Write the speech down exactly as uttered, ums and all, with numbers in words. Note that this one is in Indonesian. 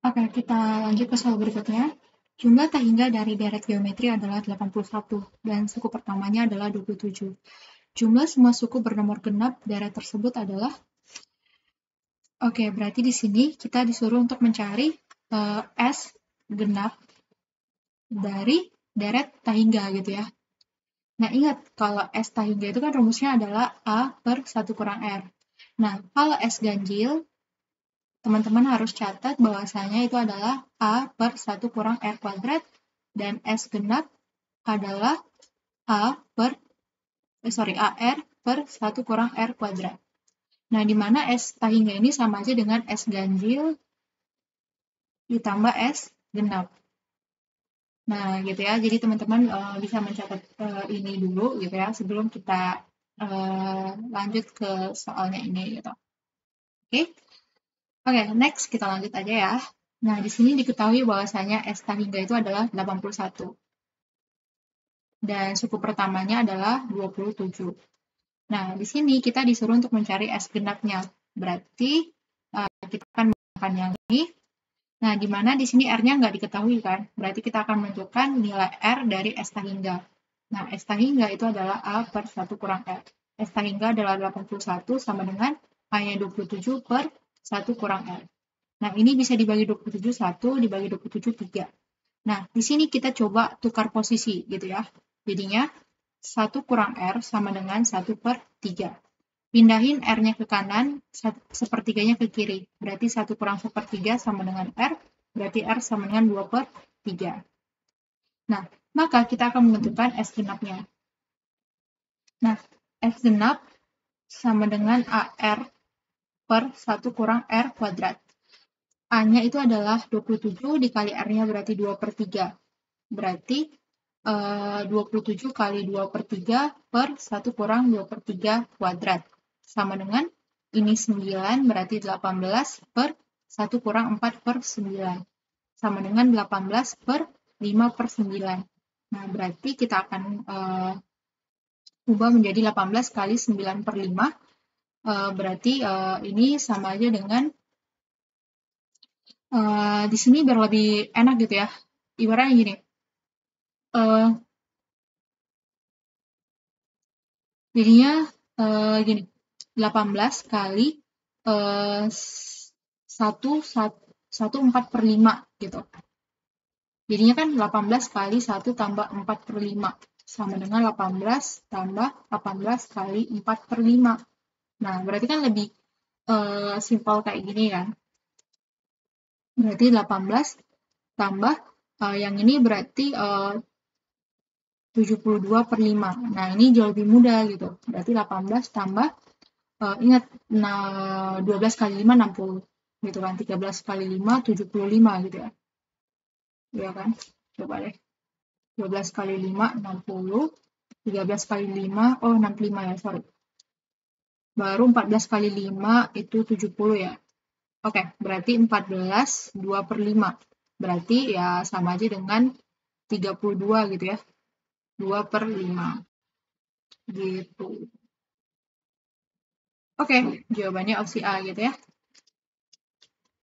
Oke, kita lanjut ke soal berikutnya. Jumlah tak hingga dari deret geometri adalah delapan puluh satu, dan suku pertamanya adalah dua puluh tujuh. Jumlah semua suku bernomor genap deret tersebut adalah... Oke, berarti di sini kita disuruh untuk mencari uh, S genap dari deret tak hingga gitu ya. Nah, ingat, kalau S tak hingga itu kan rumusnya adalah A per satu kurang R. Nah, kalau S ganjil, teman-teman harus catat bahwasanya itu adalah A per satu kurang R kuadrat, dan S genap adalah A per, eh, sorry, A R per satu kurang R kuadrat. Nah, di mana S tak hingga ini sama aja dengan S ganjil ditambah S genap. Nah, gitu ya. Jadi teman-teman uh, bisa mencatat uh, ini dulu gitu ya sebelum kita uh, lanjut ke soalnya ini gitu. Oke. Okay? Oke, okay, next kita lanjut aja ya. Nah, di sini diketahui bahwasanya S tak hingga itu adalah delapan puluh satu. Dan suku pertamanya adalah dua puluh tujuh. Nah, di sini kita disuruh untuk mencari S genapnya. Berarti uh, kita akan menggunakan yang ini. Nah, di mana di sini R-nya nggak diketahui kan? Berarti kita akan menentukan nilai R dari S tak hingga. Nah, S tak hingga itu adalah A per satu kurang R. S tak hingga adalah delapan puluh satu sama dengan A-nya dua puluh tujuh per satu kurang R. Nah, ini bisa dibagi dua puluh tujuh, satu dibagi dua puluh tujuh, tiga. Nah, di sini kita coba tukar posisi gitu ya. Jadinya satu kurang R sama dengan satu per tiga. Pindahin R-nya ke kanan, sepertiganya ke kiri. Berarti satu kurang sepertiga sama dengan R, berarti R sama dengan dua per tiga. Nah, maka kita akan menentukan S genapnya. Nah, S genap sama dengan A R per satu kurang R kuadrat. A-nya itu adalah dua puluh tujuh dikali R-nya berarti dua per tiga. Berarti eh, dua puluh tujuh kali dua per tiga per satu kurang dua per tiga kuadrat. Sama dengan ini sembilan berarti delapan belas per satu kurang empat per sembilan. Sama dengan delapan belas per lima per sembilan. Nah, berarti kita akan uh, ubah menjadi delapan belas kali sembilan per lima. Uh, berarti uh, ini sama aja dengan uh, di sini biar lebih enak gitu ya. Ibaratnya gini. Uh, jadinya uh, gini. delapan belas kali uh, satu, satu, empat per lima gitu. Jadinya kan delapan belas kali satu tambah empat per lima. Sama dengan delapan belas tambah delapan belas kali empat per lima. Nah, berarti kan lebih uh, simpel kayak gini kan. Berarti delapan belas tambah uh, yang ini berarti uh, tujuh puluh dua per lima. Nah, ini jauh lebih mudah gitu. Berarti delapan belas tambah, uh, ingat, nah, dua belas kali lima, enam puluh. Gitu kan, tiga belas kali lima, tujuh puluh lima gitu ya. Iya kan? Coba deh. dua belas kali lima, enam puluh. tiga belas kali lima, oh enam puluh lima ya, sorry. Baru empat belas kali lima itu tujuh puluh ya. Oke, berarti empat belas, dua per lima. Berarti ya sama aja dengan tiga puluh dua gitu ya. dua per lima. Gitu. Oke, jawabannya opsi A gitu ya.